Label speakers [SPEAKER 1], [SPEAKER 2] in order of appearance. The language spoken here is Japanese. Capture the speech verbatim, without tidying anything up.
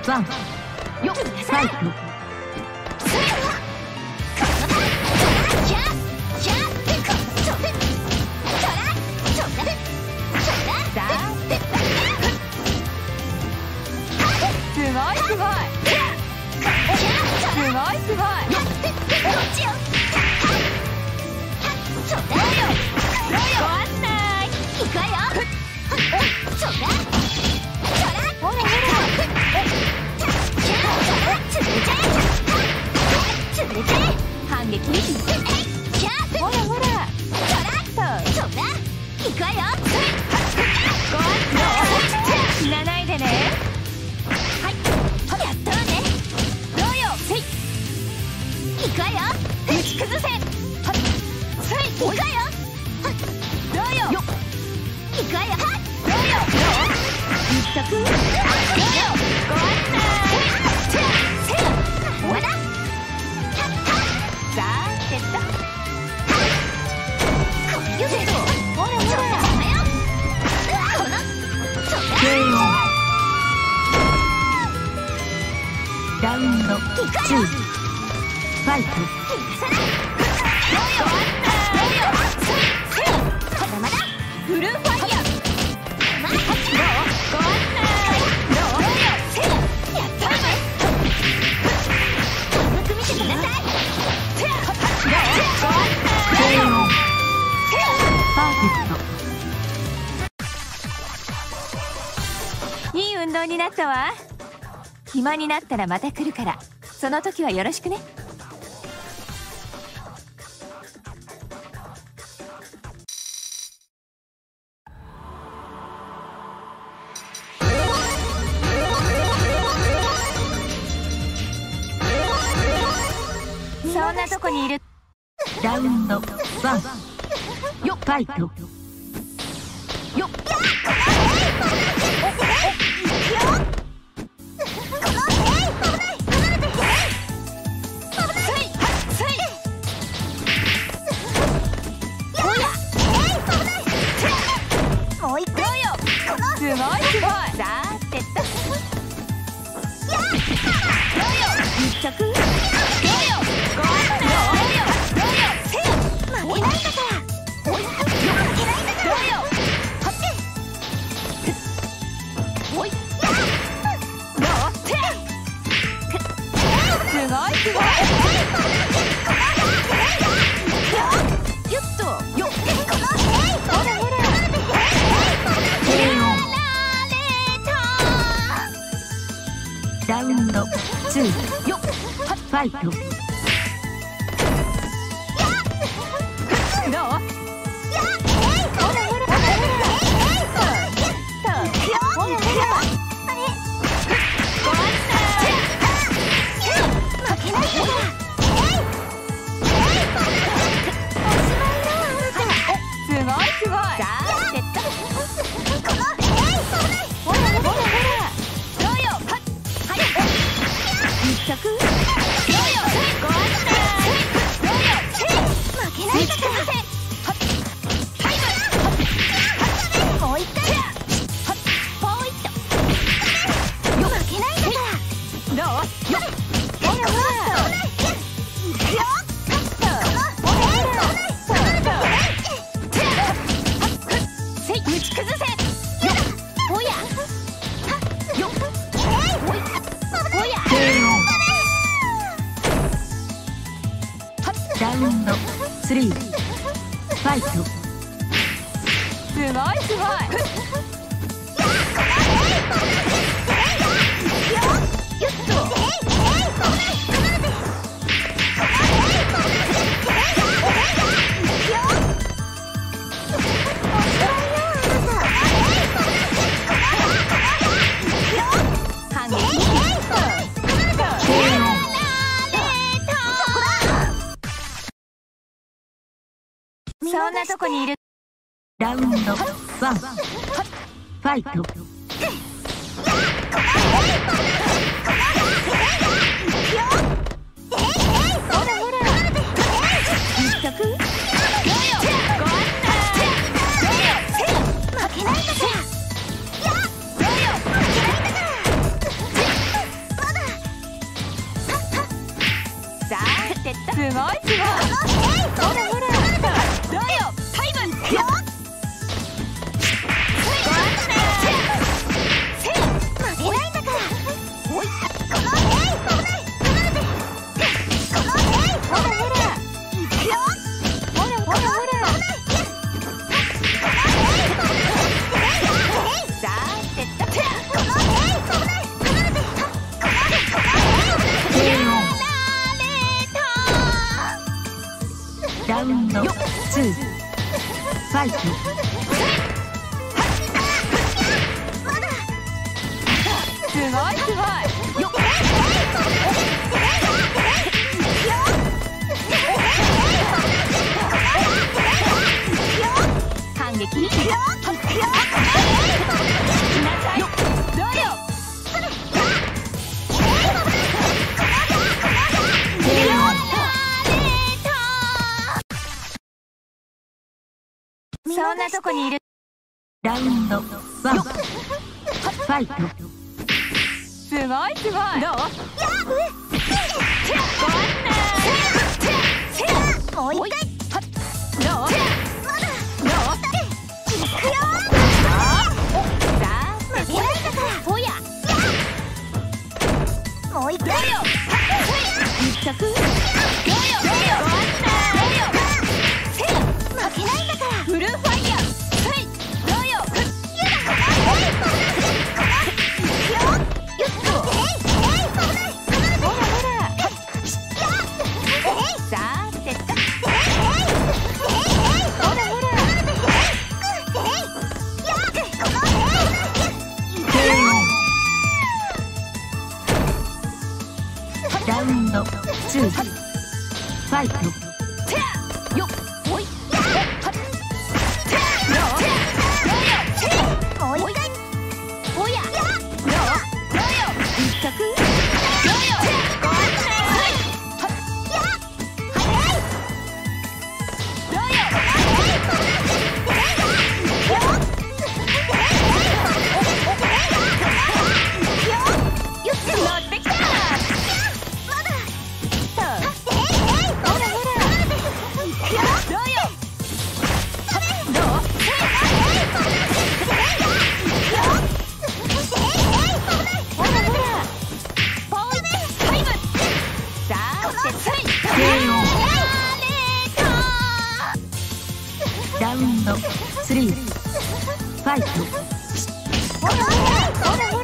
[SPEAKER 1] ワンよっファイト。すごいすごいすごいすごい。ご案内いくわよ。ほらほら反撃。ほらほらいくわよ。ご案内死なないでね。いくわよ。打ち崩せ。そいいくわよ。どうよ。いくわよ。どうよ。一足。どうよ。ご案内。わだ。さあてっと。これよ。ほらほら。この。ケーオー。ラウンドツー。ファイト。フルファイヤー。ご案内。どうよ。やったね。甘く見せてください。ご案内。パーフェクト。いい運動になったわ。暇になったらまた来るから、その時はよろしくね。そんなとこにいる。ラウンドワンよっファイトよっ。もう一回よ。すごいすごい。さあてっと。一着。すごい。よっとよっ。ほらほら。ラウンドツーよっファイト。どう？ラウンドスリーファイト。すごいすごい。そんなとこにいる。ラウンドワンファイト。 ってったすごいすごいほらほらどうよタイムよ
[SPEAKER 2] ラウンドツーファイト。
[SPEAKER 1] すごいすごいよっ反撃よっどうよそんなとこにいる。
[SPEAKER 2] ラウンドワンファイト。
[SPEAKER 1] すごいすごいどうもう一回どうどういくよさあほやもう一回よ一着どうよどうよ負けないんだからフルファイヤーはいどうよ
[SPEAKER 2] ラウンドツーファイト。
[SPEAKER 1] よっおいもう一回おやどうどうよ一着どうよはいどうよよっ乗ってきた
[SPEAKER 2] ラウンドスリーファイト。